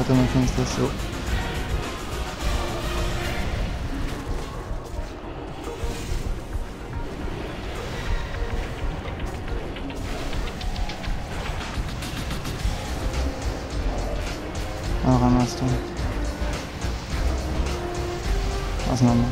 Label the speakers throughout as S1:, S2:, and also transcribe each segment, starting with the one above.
S1: Warte mal, kann ich das so. Auch anders tun. Auseinander.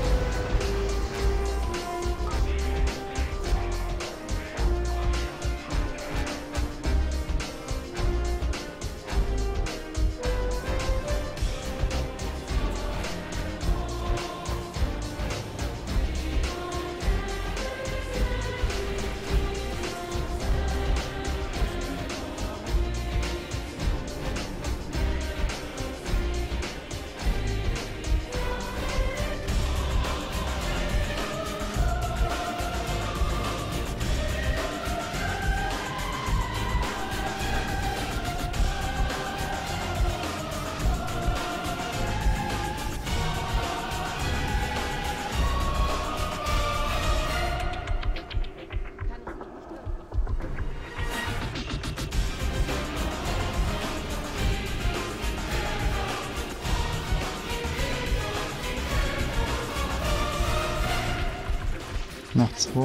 S1: Noch 2.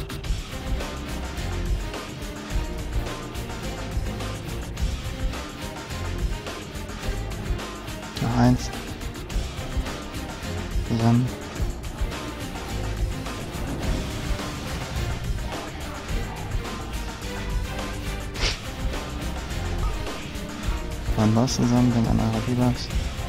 S1: Noch 1. Zusammen. Dann los zusammen, denk an eure Debuffs.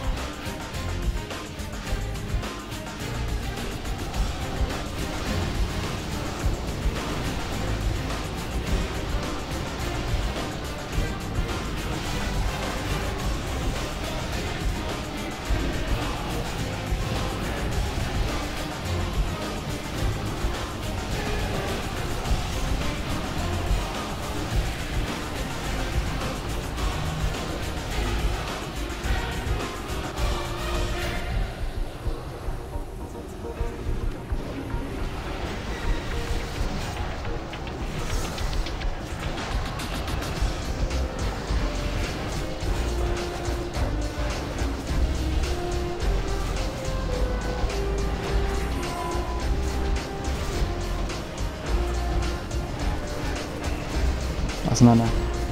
S1: Auseinander.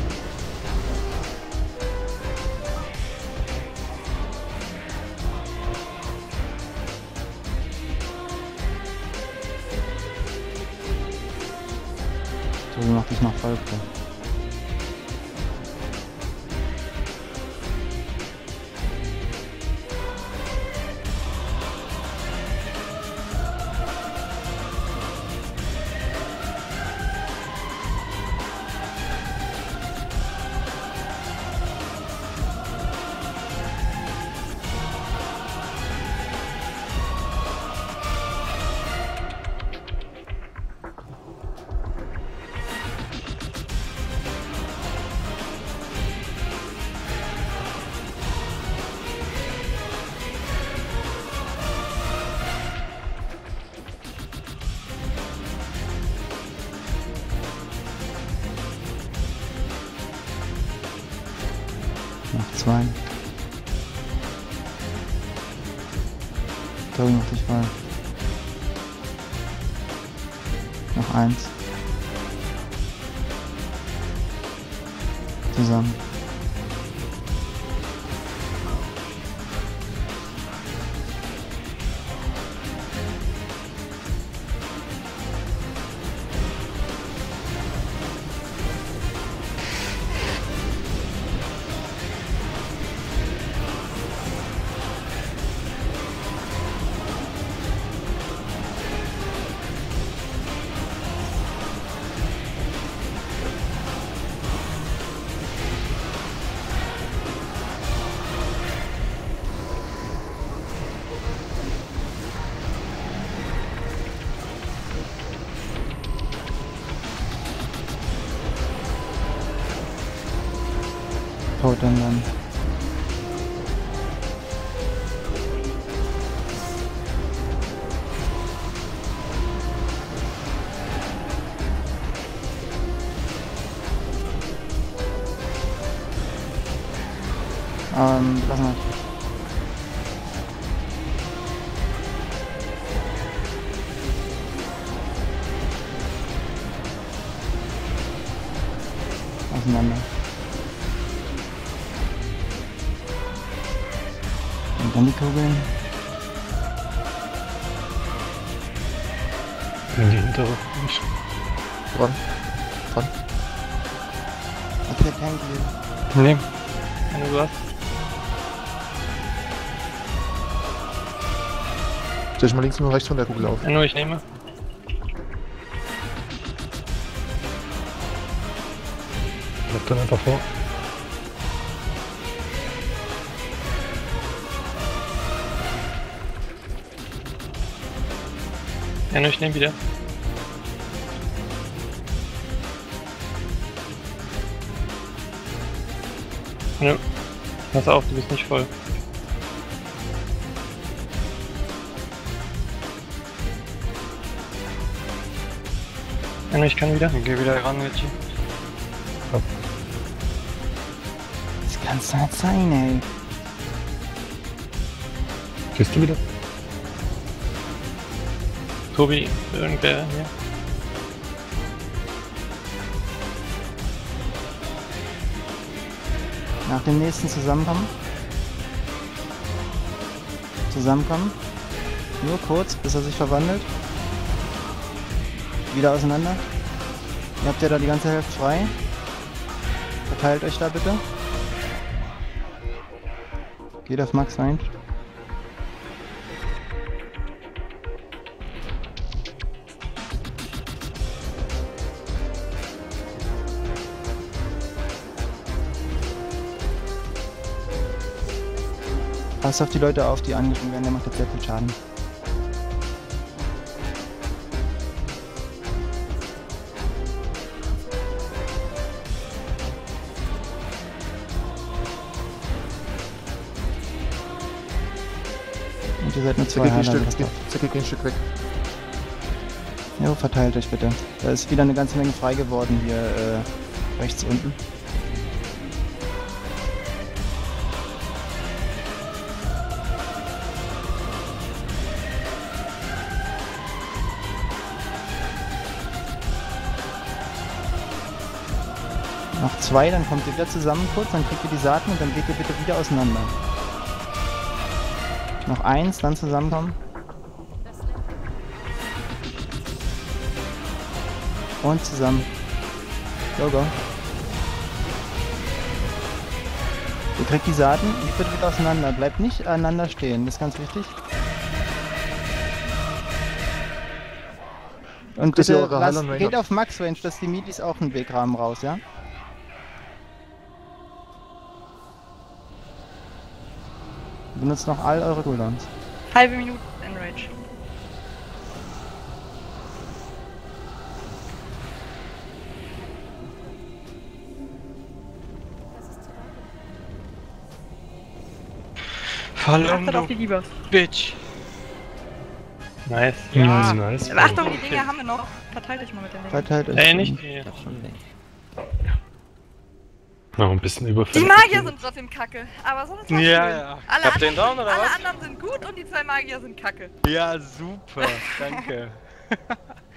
S1: So, mach dich noch voll. Noch 2. Tobi, mach dich voll. Noch 1. Zusammen. Lassen wir. Auseinander. Und dann die Kugeln.
S2: In die hintere.
S3: Dran. Dran.
S1: Okay, thank you.
S2: Nee. Wenn du hast.
S3: Stell dich mal links und rechts von der Kugel auf.
S2: Ja, nur ich nehme. Bleib dann einfach vor. Ja, nur ich nehme wieder. Ja. Pass auf, du bist nicht voll. Ja, nur ich kann wieder. Dann geh wieder ran, Richie.
S1: Das kann's doch nicht sein, ey.
S2: Gehst du wieder? Tobi, irgendwer hier?
S1: Nach dem nächsten Zusammenkommen. Zusammenkommen. Nur kurz, bis er sich verwandelt. Wieder auseinander. Ihr habt ja da die ganze Hälfte frei. Verteilt euch da bitte. Geht auf Max rein. Passt auf die Leute auf, die angegriffen werden, der macht jetzt sehr viel Schaden. Und ihr seid nur zwei Heiler.
S3: Zecke, geh ein Stück weg.
S1: Jo, verteilt euch bitte. Da ist wieder eine ganze Menge frei geworden hier rechts unten. Noch zwei, dann kommt ihr wieder zusammen kurz, dann kriegt ihr die Saaten und dann geht ihr bitte wieder auseinander. Noch eins, dann zusammenkommen. Und zusammen. Go, go. Ihr kriegt die Saaten, ich bitte wieder auseinander. Bleibt nicht aneinander stehen, das ist ganz wichtig. Und
S3: Dass ihr
S1: bitte
S3: eure Heiler
S1: geht auf Max Range, dass die Midis auch einen Weg haben raus, ja? Benutzt noch all eure Cooldowns.
S4: Halbe Minute Enrage. Achtet auf die Debuffs.
S2: Bitch! Nice.
S4: Ja.
S2: Nice.
S4: Aber Achtung, die Dinger haben wir noch. Verteilt euch mal mit den Dingen.
S1: Verteilt euch.
S2: Nicht viel. Noch ein bisschen
S4: Die
S2: überfällig.
S4: Magier sind trotzdem kacke, aber so ist das
S2: Ja,
S4: schön.
S2: ja.
S4: Alle,
S2: Habt ihr den
S4: anderen,
S2: down, oder
S4: alle
S2: was?
S4: anderen sind gut und die zwei Magier sind kacke.
S2: Ja, super. Danke.